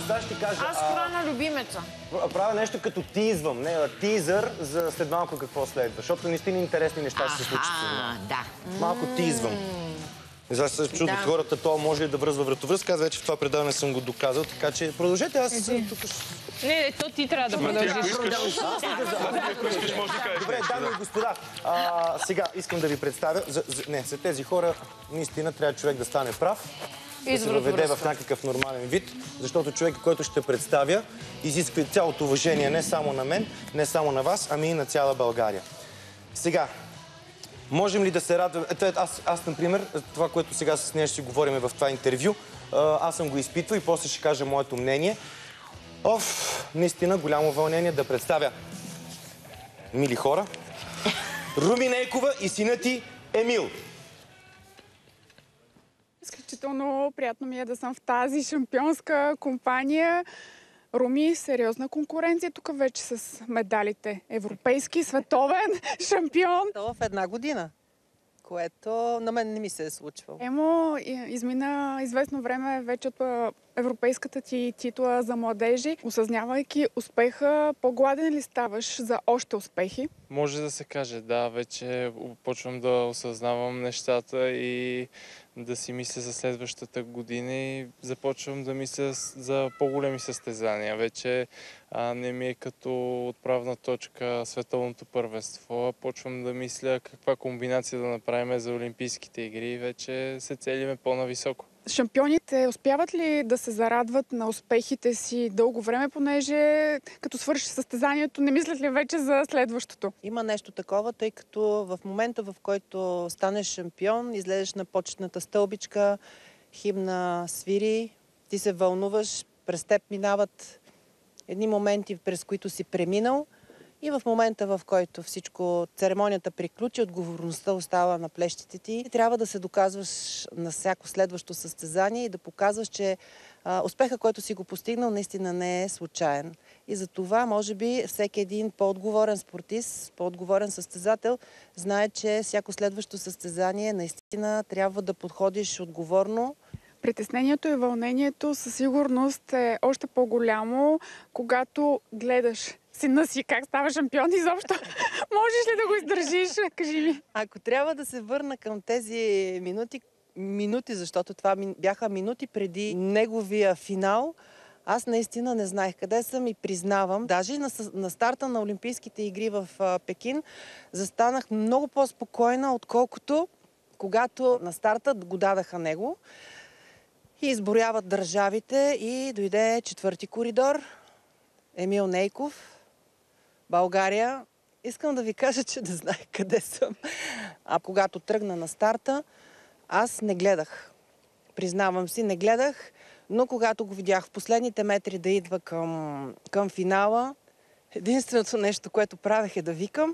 сега ще кажа... Аз храна любимеца. Правя нещо като тизвам, тизър за след малко какво следва, защото наистина интересни неща ще се случат. Да. Малко тизвам. За се чудят хората, то може ли да връзва вратовръзка. Аз вече в това предаване съм го доказал, така че продължете. Аз тук Не, то ти трябва да продължиш. Добре, дами и господа, сега искам да ви представя. За тези хора наистина трябва човек да стане прав, да се въведе в някакъв нормален вид, защото човек, който ще представя, изисква цялото уважение не само на мен, не само на вас, ами и на цяла България. Сега, можем ли да се радваме? Аз, например, това, което сега с нея ще си говорим в това интервю, аз съм го изпитвал и после ще кажа моето мнение. Наистина голямо вълнение да представя, мили хора, Руми Нейкова и сина ти Емил. Изключително приятно ми е да съм в тази шампионска компания. Руми, сериозна конкуренция тук вече с медалите. Европейски, световен шампион. В една година, което на мен не ми се е случвало. Емо, измина известно време вече от европейската ти титла за младежи. Осъзнавайки успеха, по-гладен ли ставаш за още успехи? Може да се каже, да. Вече почвам да осъзнавам нещата и да си мисля за следващата година и започвам да мисля за по-големи състезания. Вече не ми е като отправна точка световното първенство. Почвам да мисля каква комбинация да направим за Олимпийските игри и вече се целиме по-нависоко. Шампионите успяват ли да се зарадват на успехите си дълго време, понеже като свърши състезанието, не мислят ли вече за следващото? Има нещо такова, тъй като в момента, в който станеш шампион, излезеш на почетната стълбичка, химна свири, ти се вълнуваш, през теб минават едни моменти, през които си преминал. И в момента, в който всичко, церемонията приключи, отговорността остава на плещите ти. Трябва да се доказваш на всяко следващо състезание и да показваш, че успеха, който си го постигнал, наистина не е случайен. И за това, може би, всеки един по-отговорен спортист, по-отговорен състезател, знае, че всяко следващо състезание наистина трябва да подходиш отговорно. Притеснението и вълнението със сигурност е още по-голямо, когато гледаш сина си как става шампион изобщо. Можеш ли да го издържиш? Кажи ми. Ако трябва да се върна към тези минути, защото това бяха минути преди неговия финал, аз наистина не знаех къде съм и признавам. Даже и на старта на Олимпийските игри в Пекин застанах много по-спокойна, отколкото когато на старта го дадаха него. И изборяват държавите и дойде четвърти коридор. Емил Нейков, България. Искам да ви кажа, че не знаех къде съм. А когато тръгна на старта, аз не гледах. Признавам си, не гледах, но когато го видях в последните метри да идва към финала, единственото нещо, което правех е да викам: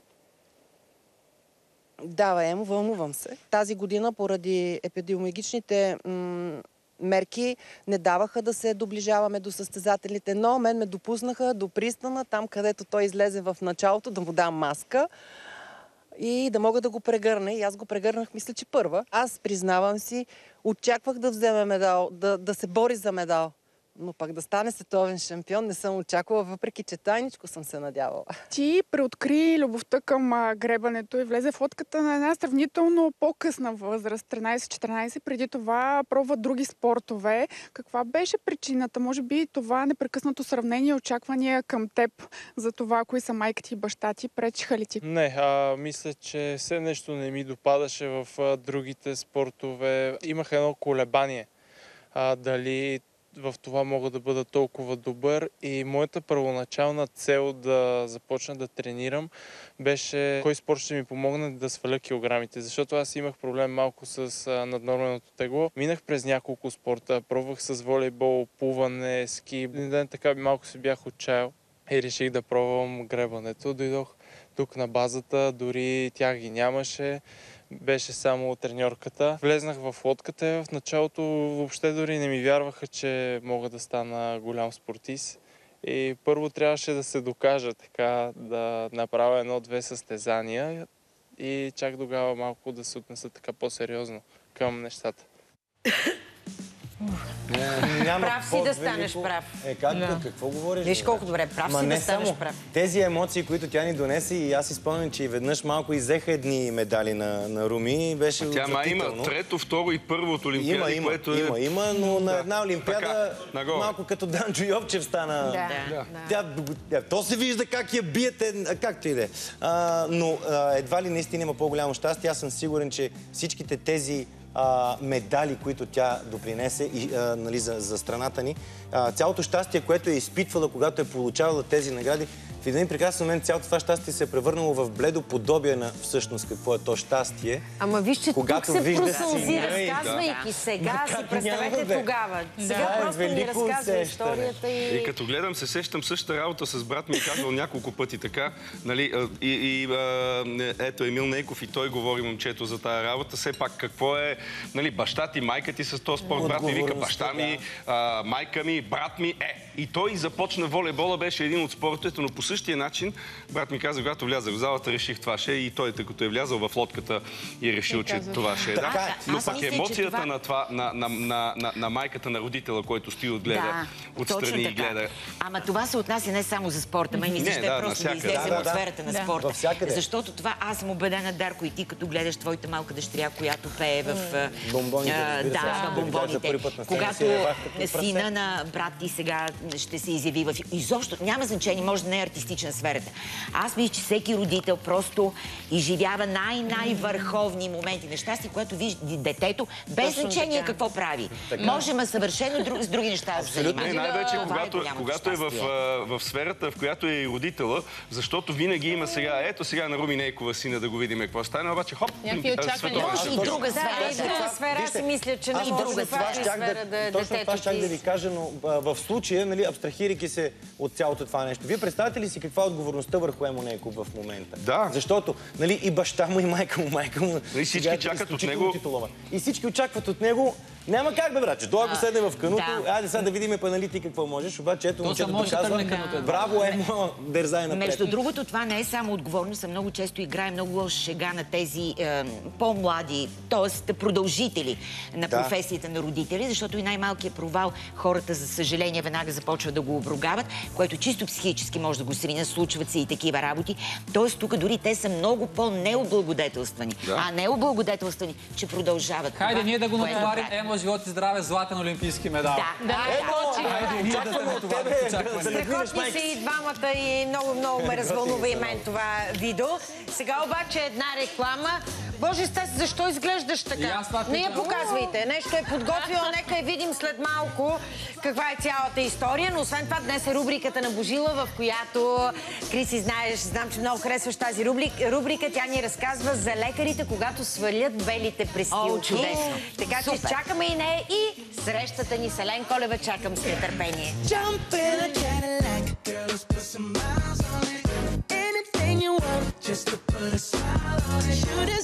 давай, Емо, вълнувам се. Тази година поради епидемиологичните мерки не даваха да се доближаваме до състезателите, но мен ме допуснаха до пристана, там където той излезе в началото, да му дам маска и да мога да го прегърна. И аз го прегърнах, мисля, че първа. Аз, признавам си, очаквах да вземе медал, да се бори за медал. Но пак да стане световен шампион не съм очаквала, въпреки че тайничко съм се надявала. Ти преоткри любовта към гребането и влезе в лодката на една сравнително по-късна възраст, 13-14. Преди това пробва други спортове. Каква беше причината? Може би това непрекъснато сравнение и очаквания към теб за това, кои са майка ти и баща ти, пречиха ли ти? Не, мисля, че все нещо не ми допадаше в другите спортове. Имах едно колебание. Дали в това мога да бъда толкова добър, и моята първоначална цел да започна да тренирам беше кой спорт ще ми помогне да сваля килограмите, защото аз имах проблем малко с наднорменото тегло. Минах през няколко спорта, пробвах с волейбол, плуване, ски. Един ден така малко се бях отчаял и реших да пробвам гребането. Дойдох тук на базата, дори тях ги нямаше. Беше само треньорката. Влезнах в лодката. В началото въобще дори не ми вярваха, че мога да стана голям спортист. И първо трябваше да се докажа, така, да направя едно-две състезания и чак тогава малко да се отнеса така по-сериозно към нещата. Няма Прав си да по-велико. станеш прав. Какво говориш? Виж бе? колко добре, прав Ма си не да станеш само. прав. Тези емоции, които тя ни донесе, и аз си спомням, че и веднъж малко иззеха едни медали на Руми. Беше Тя има отвратително. трето, второ и първо от Олимпиади, което е... Има, но на една Олимпиада Така, нагоре. малко като Данчо Йовчев стана. То се вижда как я биете, както и да е. Но едва ли наистина има по-голямо щастие. Аз съм сигурен, че всичките тези медали, които тя допринесе нали, за страната ни, цялото щастие, което е изпитвала, когато е получавала тези награди, в един прекрасен момент цялото това щастие се е превърнало в бледо подобие на всъщност какво е то щастие. Ама виж, че тук се просълзи, сина разказвайки сега, си представете тогава. Сега просто ни разказва историята И като гледам, се сещам същата работа с брат ми, казвал няколко пъти така. Нали, ето Емил Нейков и той говори, момчето, за тая работа. Все пак какво е, нали, баща ти, майка ти с този спорт, брат ми вика, баща ми, майка ми, брат ми И той започна волейбола, беше един от спортовете, но по същия начин, брат ми каза, когато влязах в залата, реших това ще и той, тъй като е влязъл в лодката и решил, че това ще е. Но пък емоцията на това, на майката на родителя, който стои отгледа, отстрани и гледа. Ама това се отнася не само за спорта, ме мисля, ще е просто да излезем от сферата на спорта. Защото това аз съм убедена, Дарко, и ти като гледаш твоята малка дъщеря, която пее в бомбоните. Когато сина на брат ти сега ще се изяви в... Изобщо няма значение, може да не е артистична сферата. Аз мисля, че всеки родител просто изживява най-върховни моменти на щастие, което вижда детето, без значение какво прави. Можем съвършено с други неща да се занимаваме. Най-вече когато е в сферата, в която е и родителя, защото винаги има сега, ето сега на Руми Нейкова сина да го видим какво стане, обаче хоп, може и друга сфера. И друга сфера, аз си мисля, че не друга сфера да е детето. Точно това щях да ви кажа, но в случая, абстрахирайки се от цялото това нещо, вие представяте ли си каква е отговорността върху Емо Нейков в момента? Да. Защото и баща му, и майка му, и всички чакат от него. И всички очакват от него. Няма как, бе, братче. Той ако седне в кануто, айде сега да видим ти какво можеш. Обаче ето момчето казва, браво, Емо, дерзай напред. Между другото, това не е само отговорност, а много често играе много лоша шега на тези по-млади, т.е. продължители на професията на родители, защото и най-малкият провал хората, за съжаление, веднага започват да го обругават, което чисто психически може да го срине, случват се и такива работи. Т.е. тук дори те са много по-необлагодетелствани. А необлагодетелствани, че продължават. Хайде ние да го натоварим. Емо, живот и здраве, златен олимпийски медал. Страхотни са и двамата и много ме развълнува и мен това видео. Сега обаче една реклама. Боже, Стас, защо изглеждаш така? Не я показвайте. Нещо е подготвила, нека я видим след малко каква е цялата история. Но освен това, днес е рубриката на Божила, в която, Криси, знаеш, знам, че много харесваш тази рубрика. Тя ни разказва за лекарите, когато свалят белите престилки. Чудесно. Така че чакаме и нея и срещата ни с Елен Колева чакам с нетърпение. Just to put a smile on it.